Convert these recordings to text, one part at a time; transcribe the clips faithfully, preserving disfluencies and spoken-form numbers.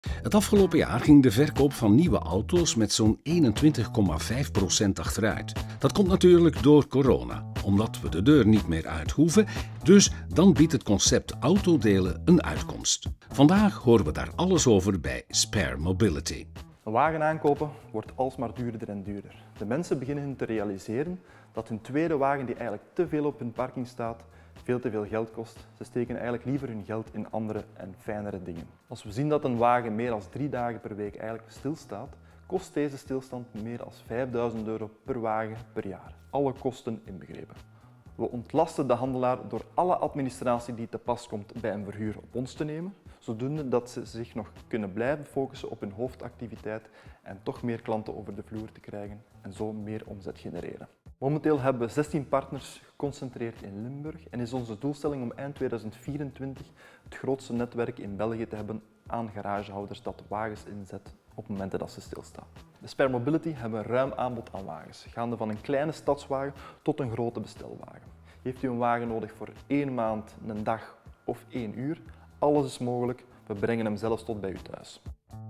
Het afgelopen jaar ging de verkoop van nieuwe auto's met zo'n eenentwintig komma vijf procent achteruit. Dat komt natuurlijk door corona, omdat we de deur niet meer uit hoeven, dus dan biedt het concept autodelen een uitkomst. Vandaag horen we daar alles over bij Spare Mobility. Een wagen aankopen wordt alsmaar duurder en duurder. De mensen beginnen te realiseren dat hun tweede wagen, die eigenlijk te veel op hun parking staat, veel te veel geld kost. Ze steken eigenlijk liever hun geld in andere en fijnere dingen. Als we zien dat een wagen meer dan drie dagen per week eigenlijk stilstaat, kost deze stilstand meer dan vijfduizend euro per wagen per jaar. Alle kosten inbegrepen. We ontlasten de handelaar door alle administratie die te pas komt bij een verhuur op ons te nemen, zodoende dat ze zich nog kunnen blijven focussen op hun hoofdactiviteit en toch meer klanten over de vloer te krijgen en zo meer omzet genereren. Momenteel hebben we zestien partners geconcentreerd in Limburg en is onze doelstelling om eind tweeduizend vierentwintig het grootste netwerk in België te hebben aan garagehouders dat wagens inzet op momenten dat ze stilstaan. Bij Spare Mobility hebben we een ruim aanbod aan wagens, gaande van een kleine stadswagen tot een grote bestelwagen. Heeft u een wagen nodig voor één maand, een dag of één uur? Alles is mogelijk, we brengen hem zelfs tot bij u thuis.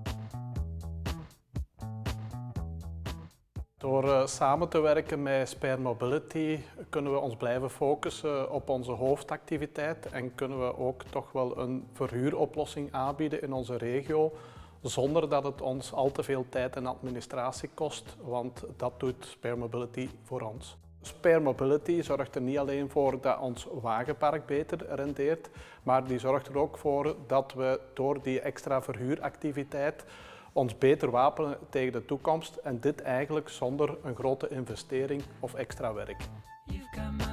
Door uh, samen te werken met Spare Mobility kunnen we ons blijven focussen op onze hoofdactiviteit en kunnen we ook toch wel een verhuuroplossing aanbieden in onze regio, zonder dat het ons al te veel tijd en administratie kost, want dat doet Spare Mobility voor ons. Spare Mobility zorgt er niet alleen voor dat ons wagenpark beter rendeert, maar die zorgt er ook voor dat we door die extra verhuuractiviteit ons beter wapenen tegen de toekomst en dit eigenlijk zonder een grote investering of extra werk.